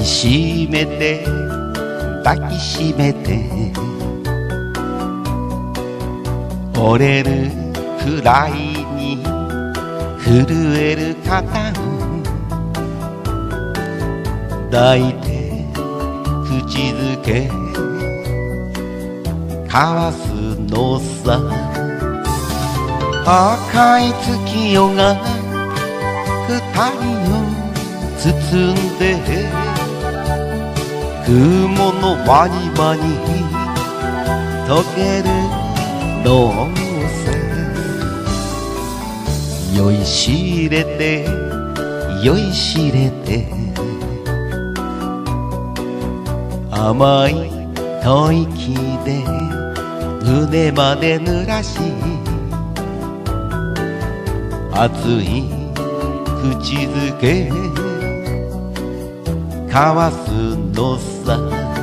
きしめて抱きしめて折れるくらいに震える肩を抱いて口づけ交わすのさ。赤い月夜が二人を包んで雲の輪に輪に溶けるのさ。酔いしれて酔いしれて甘い吐息で胸まで濡らし熱い口づけ交わすのさ。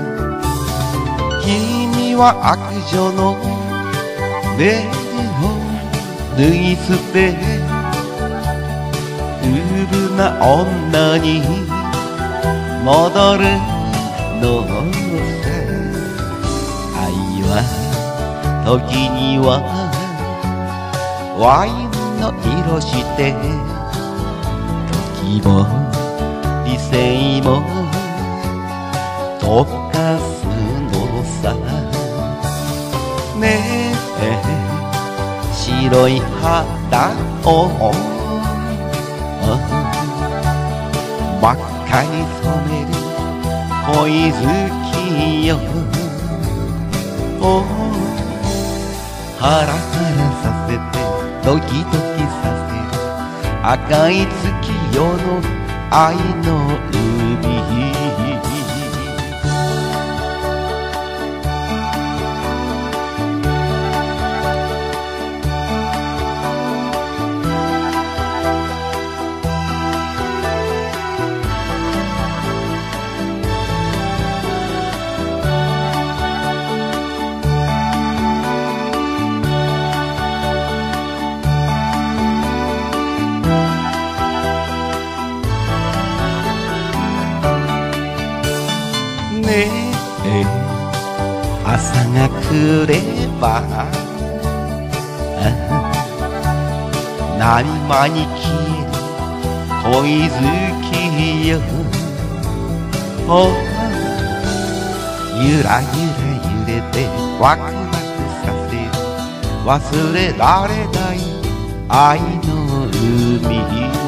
君は悪女のベールを脱ぎ捨てうぶな女に戻るのさ。愛は時にはワインの色して時も理性も溶かすのさ。ねえ白い肌を真っ赤に染める恋月よ。ハラハラさせてドキドキさせる赤い月夜の愛の海。ねえ朝が来れば波間に消える恋月よ。ゆらゆら揺れてワクワクさせる忘れられない愛の海。